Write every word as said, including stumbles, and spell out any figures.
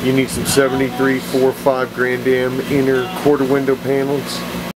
You need some seventy-three four five Grand Am inner quarter window panels.